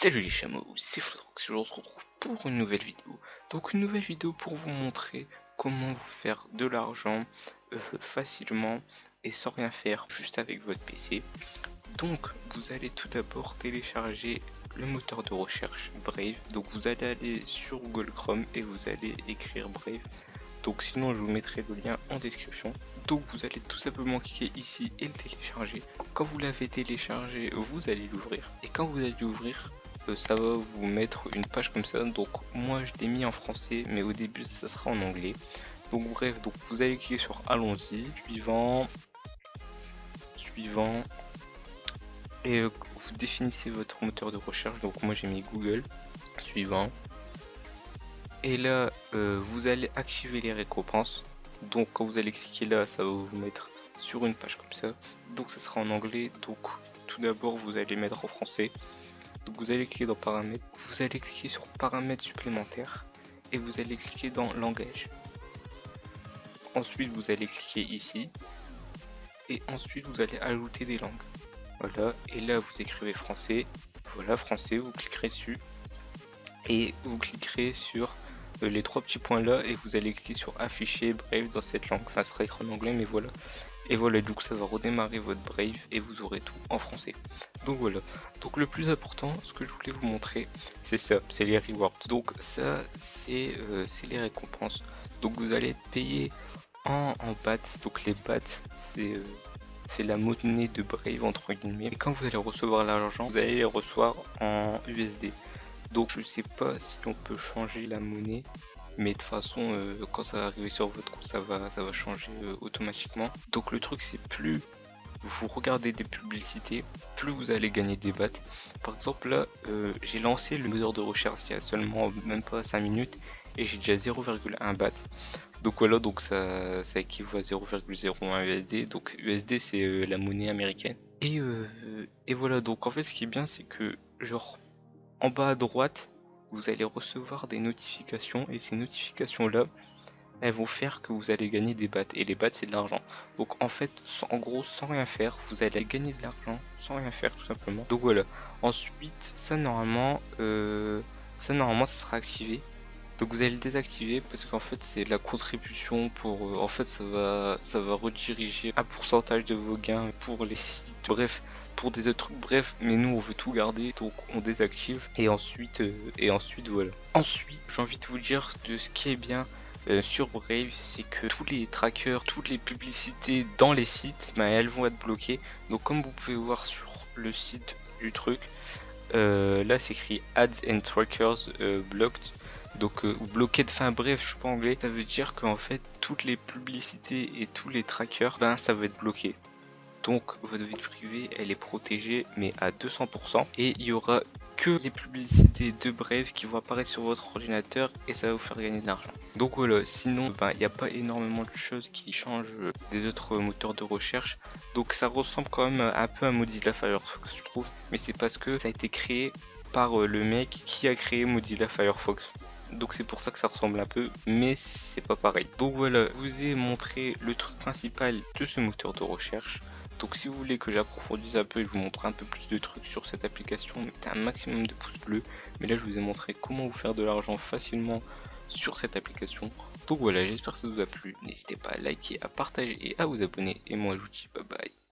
Salut les chameaux, c'est Flodrox, je vous retrouve pour une nouvelle vidéo. Donc une nouvelle vidéo pour vous montrer comment vous faire de l'argent facilement et sans rien faire, juste avec votre PC. Donc vous allez tout d'abord télécharger le moteur de recherche Brave. Donc vous allez aller sur Google Chrome et vous allez écrire Brave. Donc sinon je vous mettrai le lien en description. Donc vous allez tout simplement cliquer ici et le télécharger. Quand vous l'avez téléchargé, vous allez l'ouvrir. Et quand vous allez l'ouvrir, ça va vous mettre une page comme ça. Donc moi je l'ai mis en français, mais au début ça sera en anglais. Donc bref, donc vous allez cliquer sur allons-y, suivant, et vous définissez votre moteur de recherche. Donc moi j'ai mis Google, suivant. Et là vous allez activer les récompenses. Donc quand vous allez cliquer là, ça va vous mettre sur une page comme ça. Donc ça sera en anglais. Donc tout d'abord vous allez mettre en français. Donc vous allez cliquer dans paramètres, vous allez cliquer sur paramètres supplémentaires et vous allez cliquer dans langage. Ensuite vous allez cliquer ici et ensuite vous allez ajouter des langues. Voilà, et là vous écrivez français, voilà français, vous cliquerez dessus et vous cliquerez sur les trois petits points là et vous allez cliquer sur afficher Brave dans cette langue. Enfin ça sera écrit en anglais mais voilà. Et voilà, du coup ça va redémarrer votre Brave et vous aurez tout en français. Donc voilà, donc le plus important, ce que je voulais vous montrer, c'est ça, c'est les rewards. Donc ça, c'est les récompenses. Donc vous allez être payé en bahts. Donc les bahts, c'est la monnaie de Brave entre guillemets. Et quand vous allez recevoir l'argent, vous allez les recevoir en USD. Donc je sais pas si on peut changer la monnaie, mais de toute façon quand ça va arriver sur votre compte ça va changer automatiquement. Donc le truc c'est plus vous regardez des publicités, plus vous allez gagner des bahts. Par exemple là j'ai lancé le moteur de recherche il y a seulement même pas 5 minutes et j'ai déjà 0,1 baht. Donc voilà, donc ça équivaut à 0,01 USD. Donc USD c'est la monnaie américaine. Et voilà, donc en fait ce qui est bien c'est que genre en bas à droite, vous allez recevoir des notifications et ces notifications là, elles vont faire que vous allez gagner des bahts et les bahts c'est de l'argent. Donc en fait, en gros, sans rien faire, vous allez gagner de l'argent sans rien faire tout simplement. Donc voilà. Ensuite, ça normalement, ça sera activé. Donc vous allez le désactiver parce qu'en fait c'est de la contribution pour en fait ça va rediriger un pourcentage de vos gains pour les sites, bref, pour des autres trucs, bref, mais nous on veut tout garder donc on désactive et ensuite voilà. Ensuite, j'ai envie de vous dire de ce qui est bien sur Brave, c'est que tous les trackers, toutes les publicités dans les sites, ben, elles vont être bloquées. Donc comme vous pouvez voir sur le site du truc, là c'est écrit Ads and Trackers Blocked. Donc ou bloqué de fin, bref, je suis pas anglais, ça veut dire qu'en fait toutes les publicités et tous les trackers, ben ça va être bloqué. Donc votre vie privée elle est protégée mais à 200% et il y aura que les publicités de Brave qui vont apparaître sur votre ordinateur et ça va vous faire gagner de l'argent. Donc voilà, sinon il n'y a pas énormément de choses qui changent des autres moteurs de recherche. Donc ça ressemble quand même un peu à Mozilla Firefox je trouve, mais c'est parce que ça a été créé par le mec qui a créé Mozilla Firefox. Donc c'est pour ça que ça ressemble un peu, mais c'est pas pareil. Donc voilà, je vous ai montré le truc principal de ce moteur de recherche. Donc si vous voulez que j'approfondisse un peu et je vous montre un peu plus de trucs sur cette application, mettez un maximum de pouces bleus. Mais là je vous ai montré comment vous faire de l'argent facilement sur cette application. Donc voilà, j'espère que ça vous a plu. N'hésitez pas à liker, à partager et à vous abonner. Et moi je vous dis bye bye.